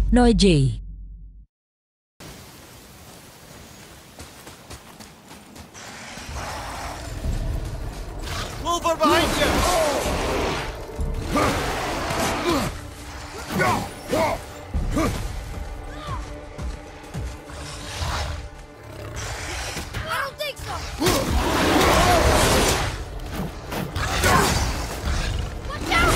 Noiji. Wolver behind you! I don't think so! Watch out,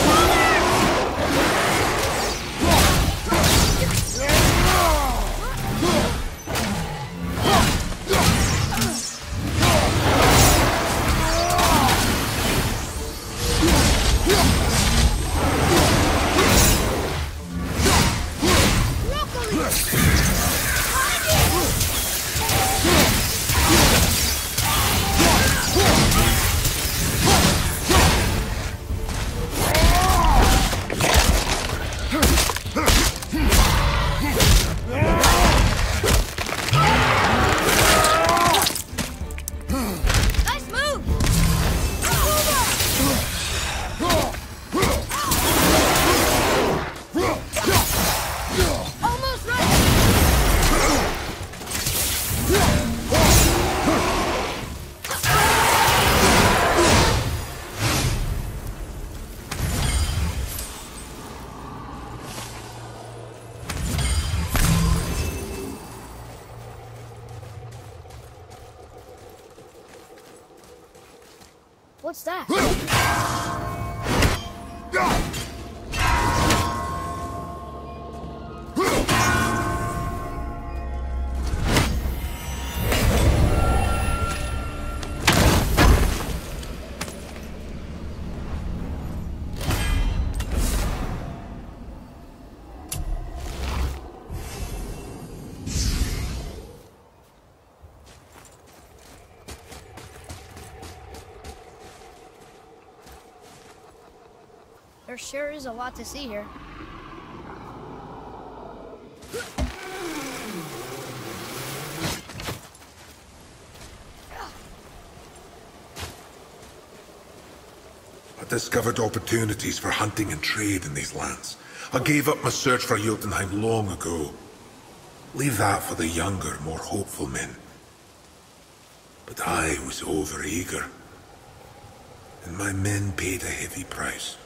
nice move! Almost right! What's that? There sure is a lot to see here. I discovered opportunities for hunting and trade in these lands. I gave up my search for Jotunheim long ago. Leave that for the younger, more hopeful men. But I was overeager. And my men paid a heavy price.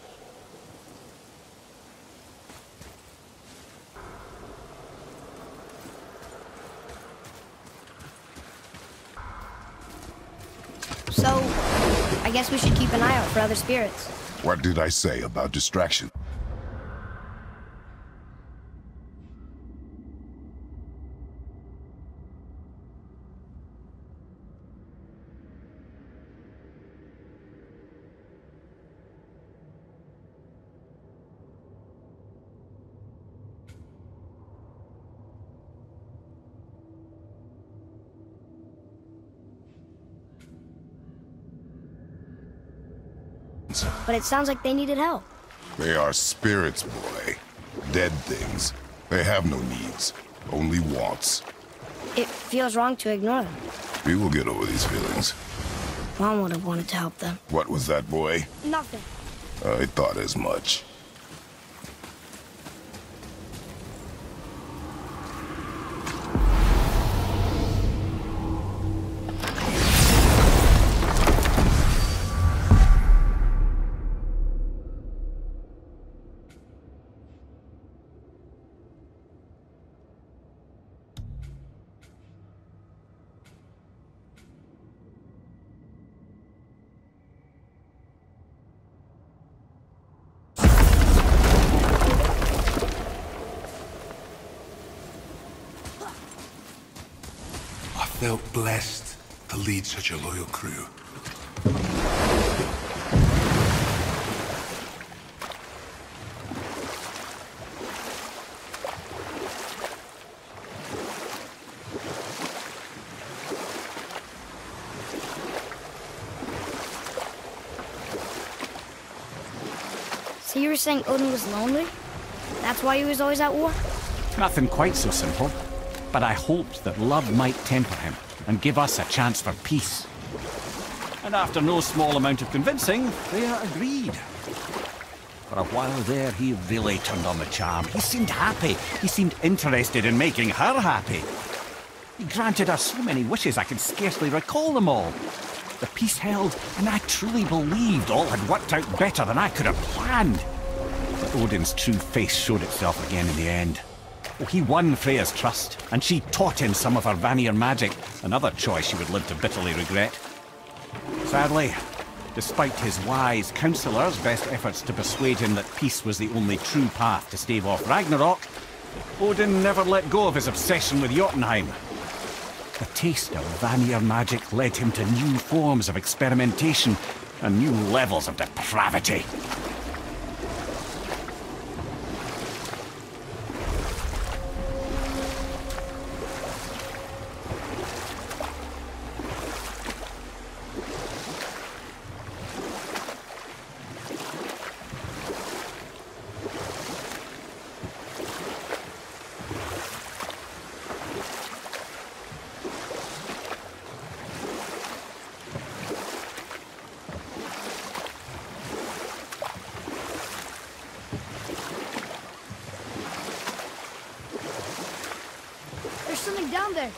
So, I guess we should keep an eye out for other spirits. What did I say about distraction? But it sounds like they needed help. They are spirits, boy. Dead things. They have no needs, only wants. It feels wrong to ignore them. We will get over these feelings. Mom would have wanted to help them. What was that, boy? Nothing. I thought as much. I felt blessed to lead such a loyal crew. So you were saying Odin was lonely? That's why he was always at war? Nothing quite so simple. But I hoped that love might temper him and give us a chance for peace. And after no small amount of convincing, they agreed. For a while there, he really turned on the charm. He seemed happy. He seemed interested in making her happy. He granted her so many wishes I can scarcely recall them all. The peace held, and I truly believed all had worked out better than I could have planned. But Odin's true face showed itself again in the end. Oh, he won Freya's trust, and she taught him some of her Vanir magic, another choice she would live to bitterly regret. Sadly, despite his wise counsellors' best efforts to persuade him that peace was the only true path to stave off Ragnarok, Odin never let go of his obsession with Jotunheim. The taste of Vanir magic led him to new forms of experimentation and new levels of depravity. There's something down there.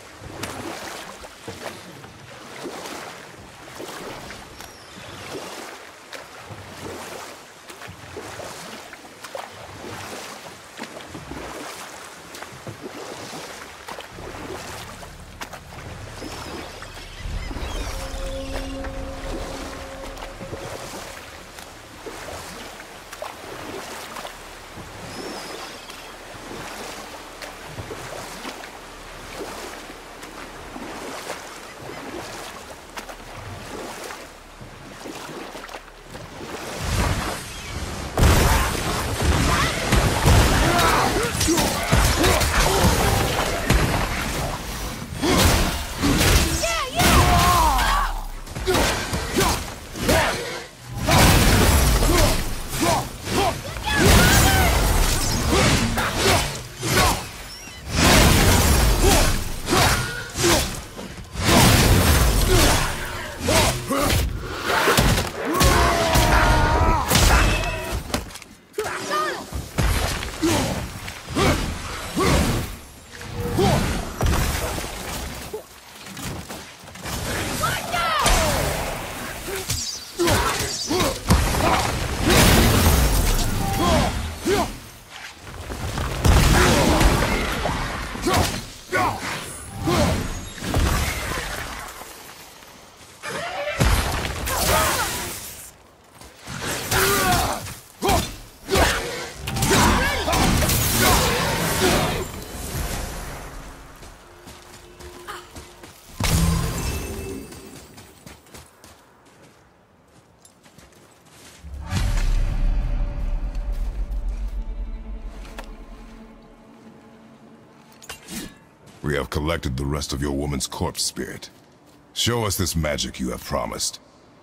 We have collected the rest of your woman's corpse spirit. Show us this magic you have promised.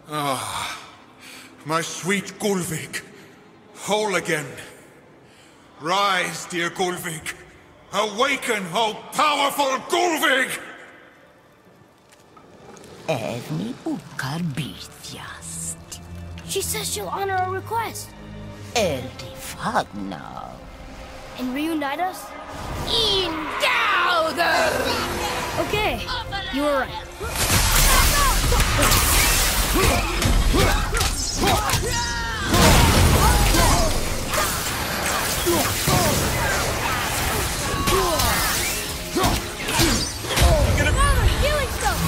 Ah, my sweet Gullveig. Whole again. Rise, dear Gullveig. Awaken, O powerful Gullveig! Erni ukar bitjast. She says she'll honor our request Erdi fagna. and reunite us. Indauder! Okay, you were right. Healing stuff!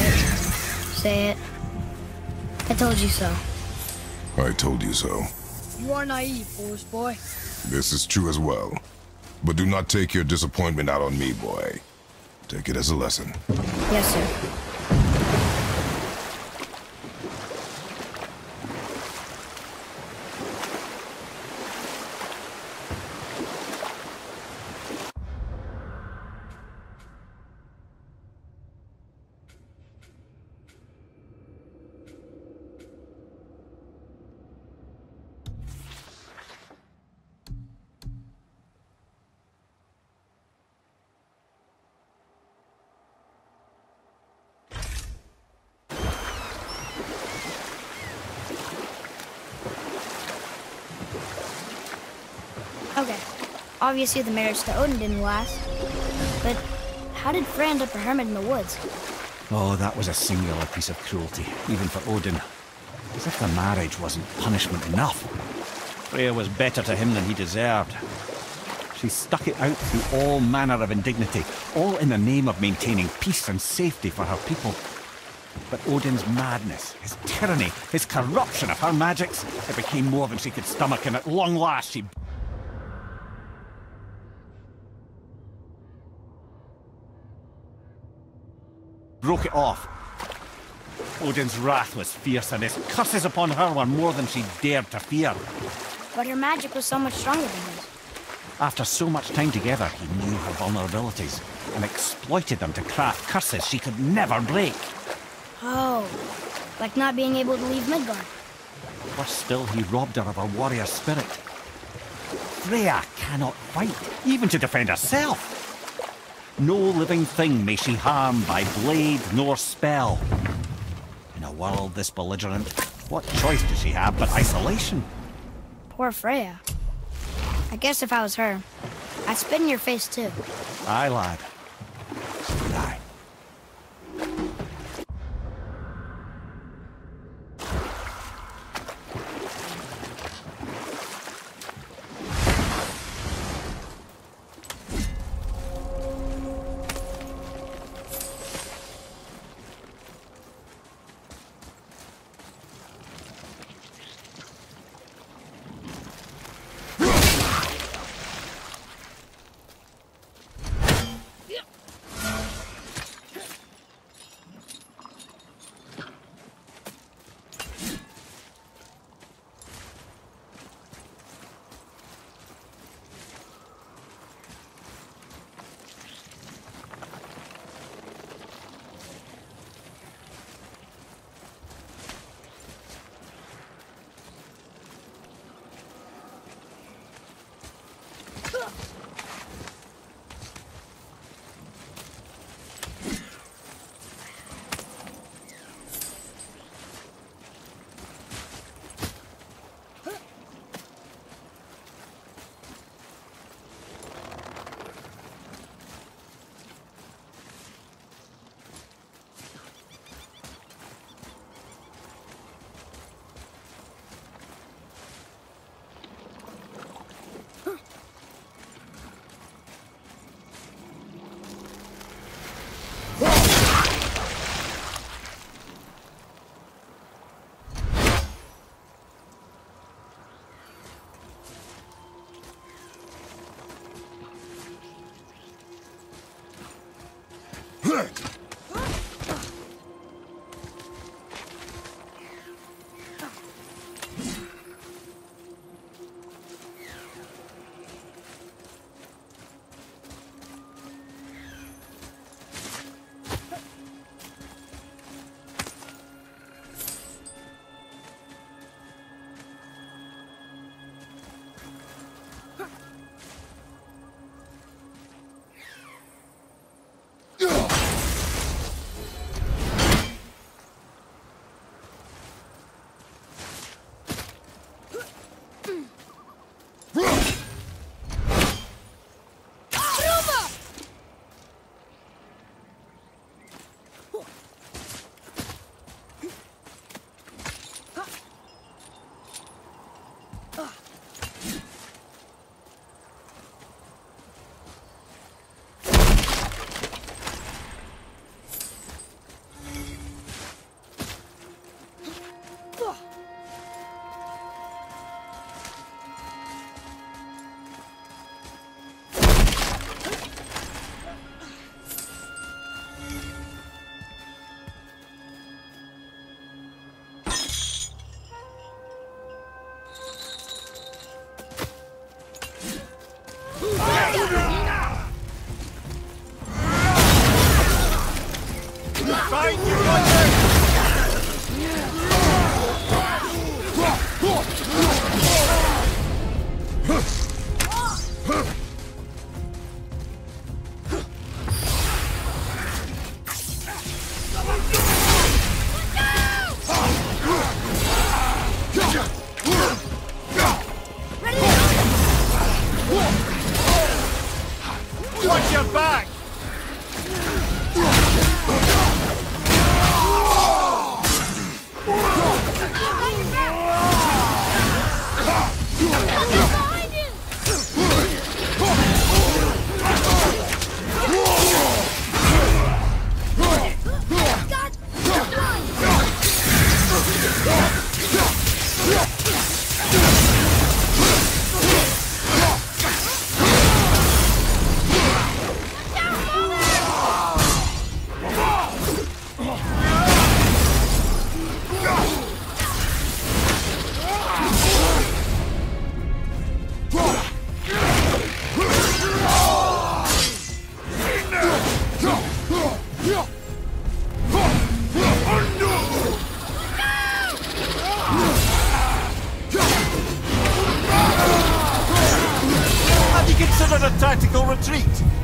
Say it. I told you so. I told you so. You are naive, foolish boy. This is true as well. But do not take your disappointment out on me, boy. Take it as a lesson. Yes, sir. Okay. Obviously the marriage to Odin didn't last. But how did Frey end up a hermit in the woods? Oh, that was a singular piece of cruelty, even for Odin. As if the marriage wasn't punishment enough. Freya was better to him than he deserved. She stuck it out through all manner of indignity, all in the name of maintaining peace and safety for her people. But Odin's madness, his tyranny, his corruption of her magics, it became more than she could stomach, and at long last she broke it off. Odin's wrath was fierce, and his curses upon her were more than she dared to fear. But her magic was so much stronger than his. After so much time together, he knew her vulnerabilities and exploited them to craft curses she could never break. Oh, like not being able to leave Midgard. Worse still, he robbed her of her warrior spirit. Freya cannot fight, even to defend herself. No living thing may she harm by blade nor spell. In a world this belligerent, what choice does she have but isolation? Poor Freya. I guess if I was her, I'd spit in your face too. Aye, lad. So would I. considered a tactical retreat.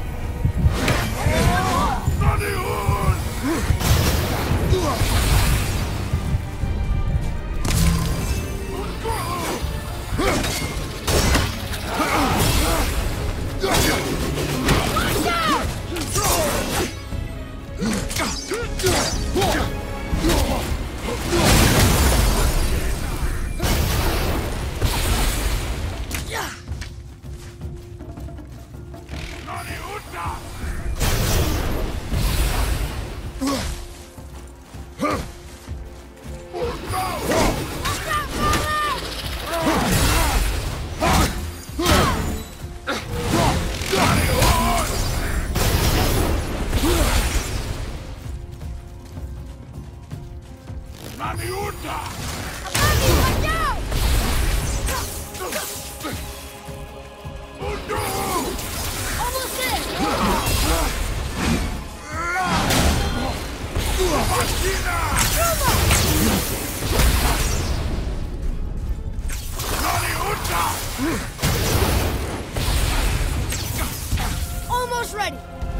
Almost ready.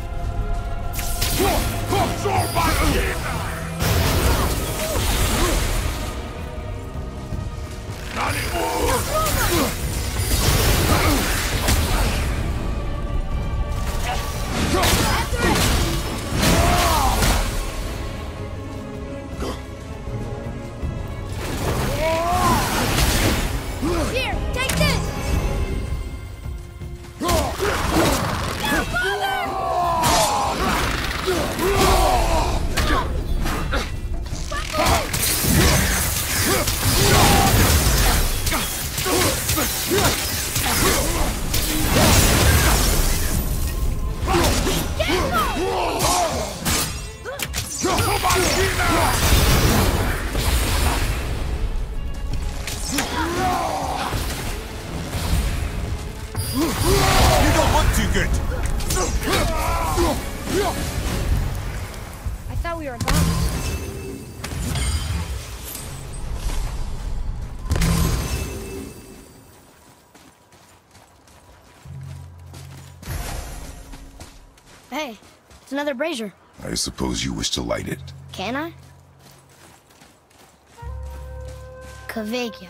Here, take this. You don't look too good. I thought we were gone. Hey, it's another brazier. I suppose you wish to light it. Can I? Kvekia.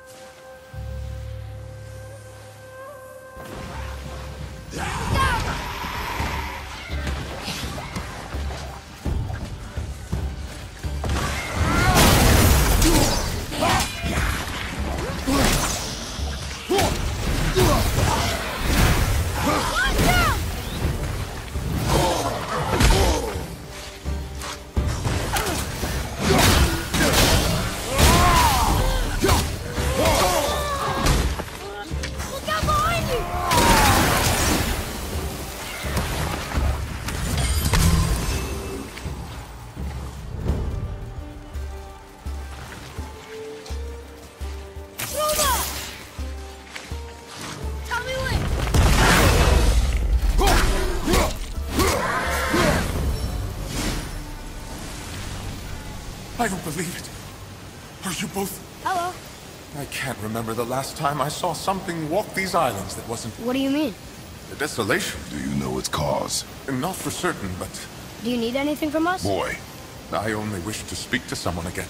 I don't believe it. Are you both... Hello. I can't remember the last time I saw something walk these islands that wasn't... What do you mean? The desolation. Do you know its cause? Not for certain, but... Do you need anything from us? Boy, I only wish to speak to someone again.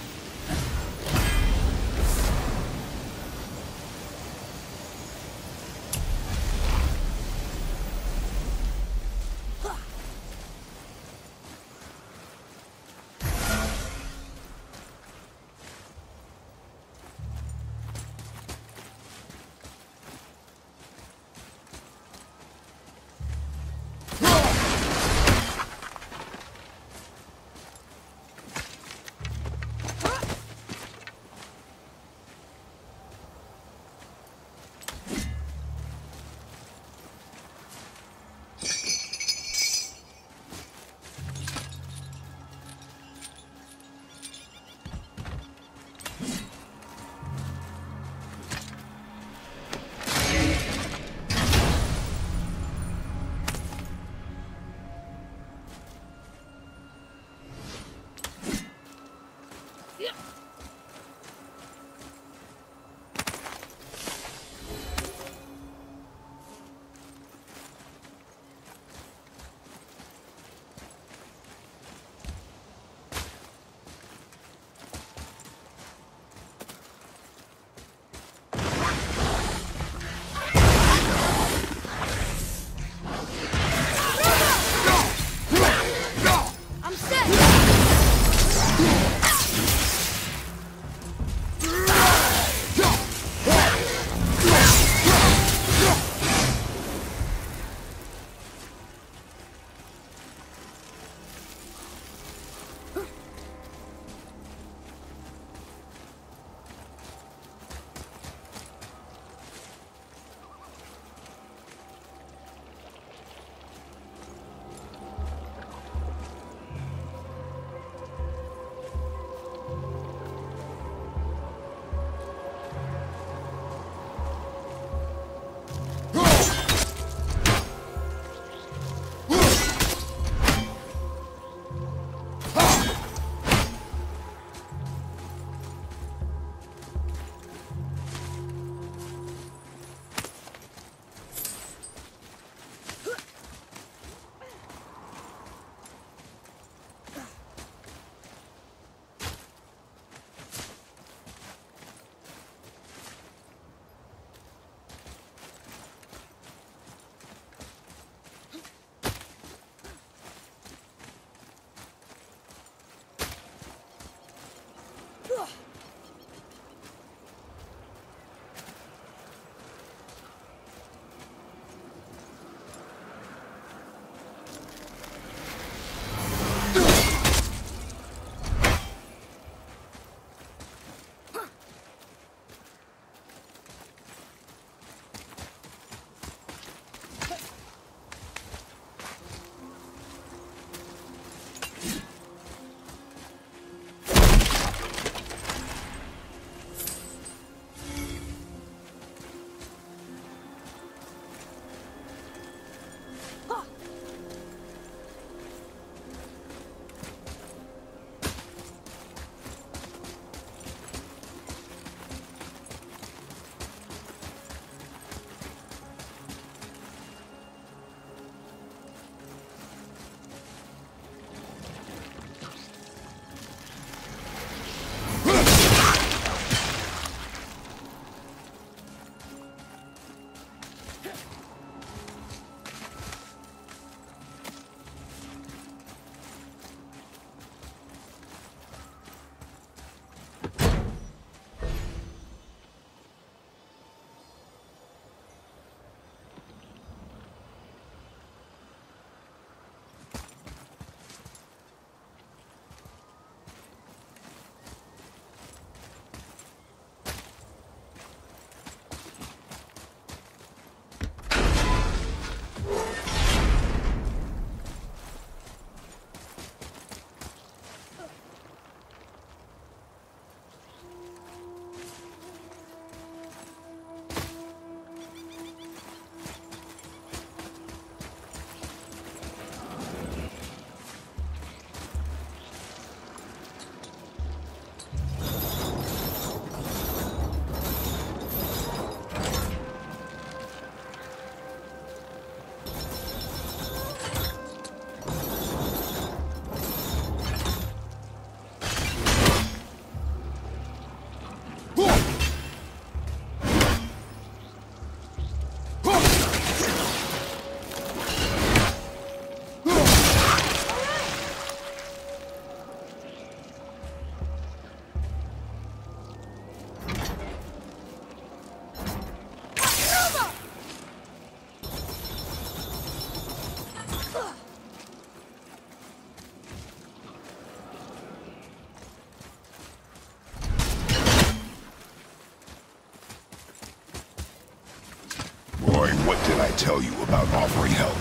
Boy, what did I tell you about offering help?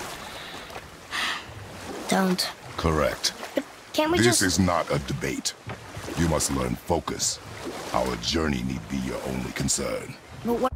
Don't. Correct. But can't we This just... is not a debate. You must learn focus. Our journey need be your only concern. But what...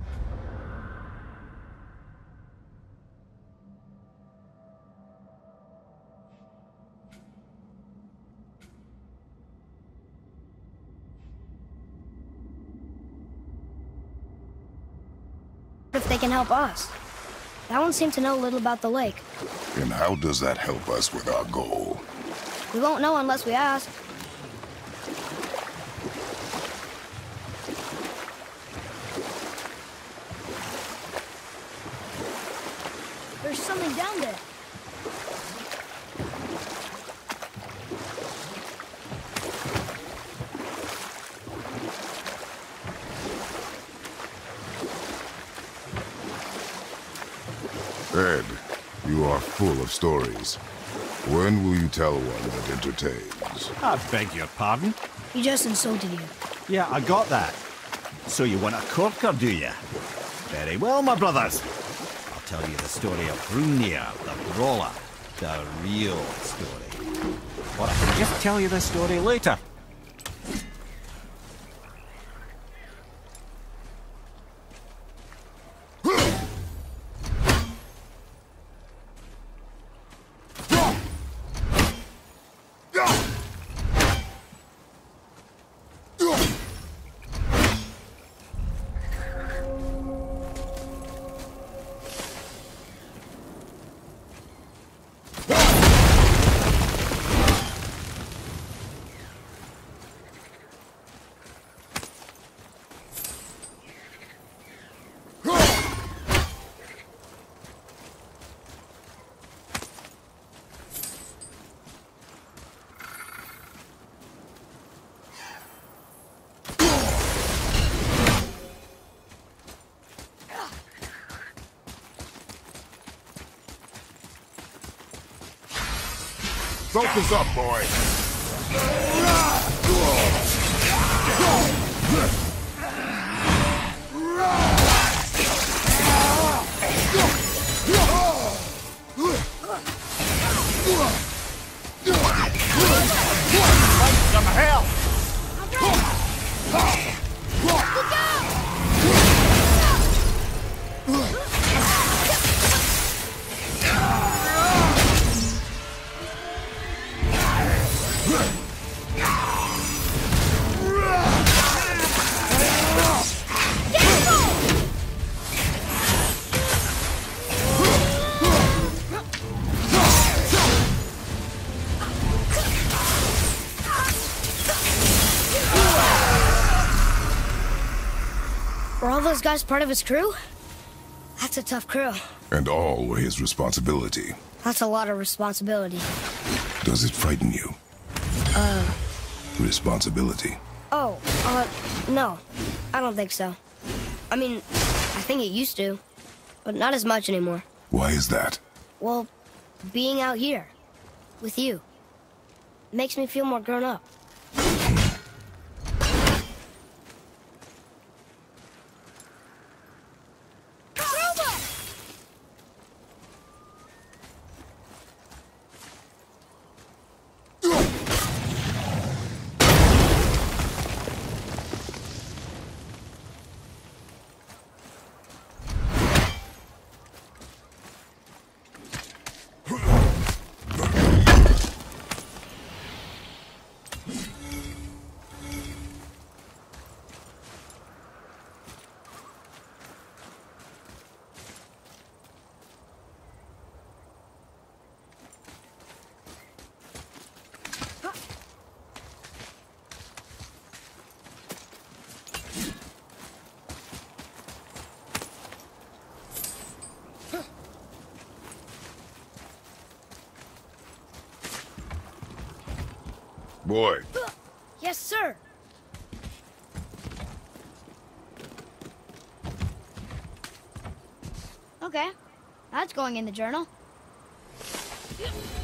if they can help us? That one seemed to know a little about the lake. And how does that help us with our goal? We won't know unless we ask. There's something down there. Ed, you are full of stories. When will you tell one that entertains? I beg your pardon? He just insulted you. Yeah, I got that. So you want a corker, do you? Very well, my brothers. I'll tell you the story of Hrungnir, the brawler. The real story. Or I can just tell you the story later. Focus up, boy! Some help! Were all those guys part of his crew? That's a tough crew. And all were his responsibility. That's a lot of responsibility. Does it frighten you? Responsibility. Oh, no. I don't think so. I mean, I think it used to, but not as much anymore. Why is that? Well, being out here, with you, makes me feel more grown up. Boy, Yes, sir. Okay, that's going in the journal.